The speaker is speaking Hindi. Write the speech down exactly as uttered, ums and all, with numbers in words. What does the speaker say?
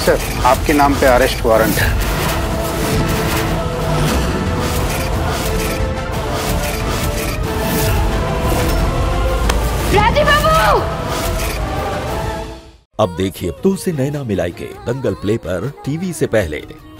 सर, आपके नाम पे अरेस्ट वारंट है। राजी बाबू! अब देखिए तो से नैना मिलाई के दंगल प्ले पर टीवी से पहले।